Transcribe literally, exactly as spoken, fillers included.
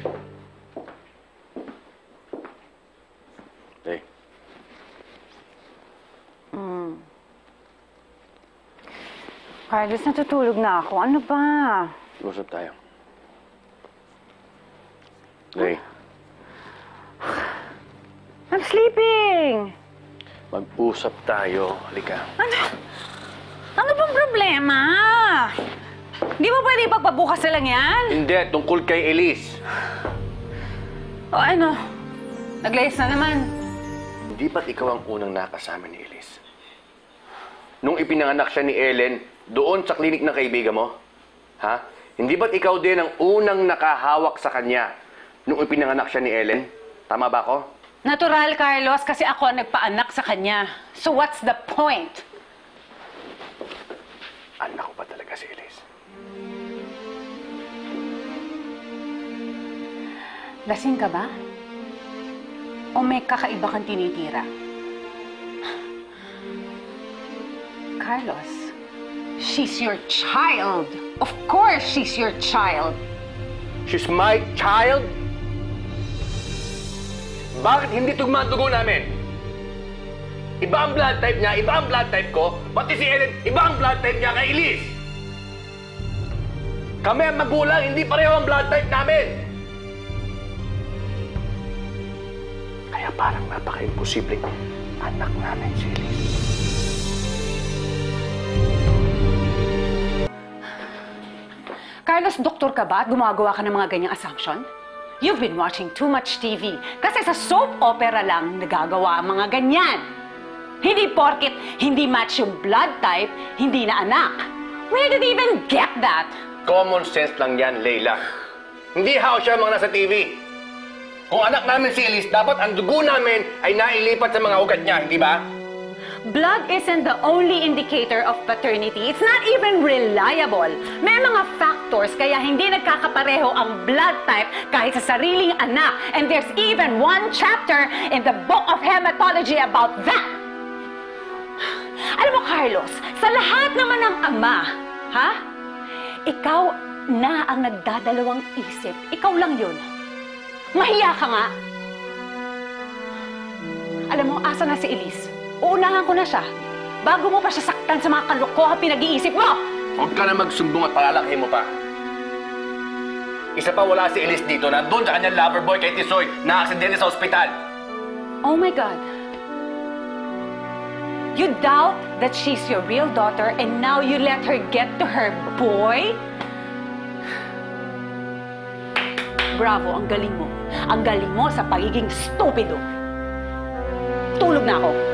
Hey. Mm. Carlos, natutulog na ako. Ano ba? Usap tayo. Hey. I'm sleeping! Mag-usap tayo. Halika. Ano? Ano bang problema? Di mo pwede ipagpabukas na lang yan? Hindi, tungkol kay Elise. O ano? Naglayas na naman. Hindi ba't ikaw ang unang nakasama ni Elise? Nung ipinanganak siya ni Ellen, doon sa klinik ng kaibigan mo? Ha? Hindi ba't ikaw din ang unang nakahawak sa kanya nung ipinanganak siya ni Ellen? Tama ba ako? Natural, Carlos, kasi ako ang nagpaanak sa kanya. So what's the point? Anak ko pa talaga si Elise. Lasing ka ba? O may kakaiba kang tinitira? Carlos, she's your child. Of course she's your child. She's my child? Bakit hindi tugma ang dugo namin? Iba ang blood type niya, iba ang blood type ko, pati si Ellen, iba ang blood type niya kay Elise. Kami ang magulang, hindi pareho ang blood type namin. Kaya parang napaka-imposibleng anak namin si Elise. Carlos, doktor ka ba at gumagawa ka ng mga ganyang assumption? You've been watching too much T V. Kasi sa soap opera lang nagagawa ang mga ganyan. Hindi porket hindi match yung blood type, hindi na anak. Where did you even get that? Common sense lang yan, Leila. Hindi how siya mga nasa T V. Kung anak namin si Elise, dapat ang dugo namin ay nailipat sa mga ugat niya, hindi ba? Blood isn't the only indicator of paternity. It's not even reliable. May mga factors kaya hindi nagkakapareho ang blood type kahit sa sariling anak. And there's even one chapter in the book of hematology about that. Alam mo, Carlos, sa lahat naman ng ama, ha? Ikaw na ang nagdadalawang isip. Ikaw lang yun. Mahiya ka nga. Alam mo, asa na si Elise? Uunahan ko na siya. Bago mo pa siya saktan sa mga kalokohan pinag-iisip mo! Huwag ka na magsumbong at palalaki mo pa. Isa pa wala si Elise dito, nandun sa kanyang lover boy kay Tisoy na aksidente sa ospital. Oh my God. You doubt that she's your real daughter and now you let her get to her boy? Bravo, ang galing mo. Ang galing mo sa pagiging stupido. Tulog na ako.